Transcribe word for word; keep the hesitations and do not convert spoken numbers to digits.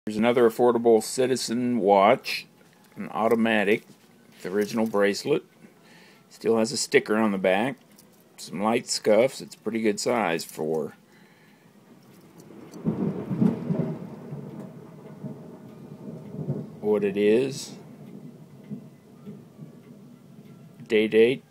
Here's another affordable Citizen watch, an automatic, the original bracelet. Still has a sticker on the back, some light scuffs. It's pretty good size for what it is. Day date